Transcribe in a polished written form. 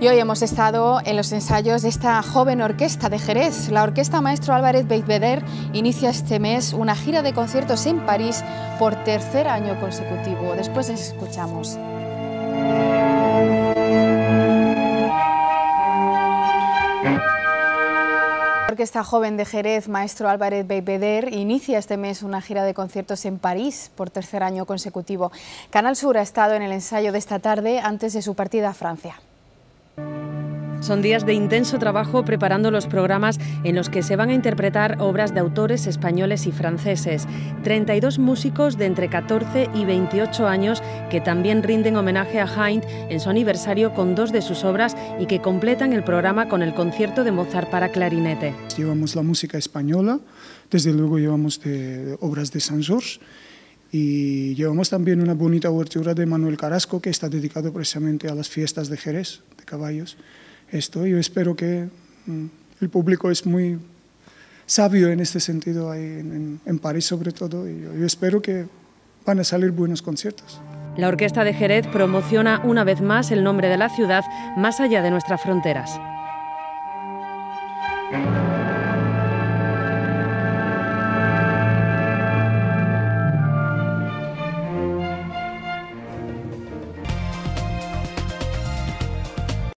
Y hoy hemos estado en los ensayos de esta joven orquesta de Jerez. La Orquesta Maestro Álvarez Bellveder inicia este mes una gira de conciertos en París por tercer año consecutivo. Después les escuchamos. La Orquesta Joven de Jerez, Maestro Álvarez Bellveder, inicia este mes una gira de conciertos en París por tercer año consecutivo. Canal Sur ha estado en el ensayo de esta tarde antes de su partida a Francia. Son días de intenso trabajo preparando los programas en los que se van a interpretar obras de autores españoles y franceses. 32 músicos de entre 14 y 28 años que también rinden homenaje a Haydn en su aniversario con dos de sus obras y que completan el programa con el concierto de Mozart para clarinete. Llevamos la música española, desde luego llevamos obras de Saint-Georges y llevamos también una bonita obertura de Manuel Carrasco que está dedicado precisamente a las fiestas de Jerez, de caballos. Yo espero que el público es muy sabio en este sentido, ahí en París sobre todo, y yo espero que van a salir buenos conciertos. La Orquesta de Jerez promociona una vez más el nombre de la ciudad más allá de nuestras fronteras.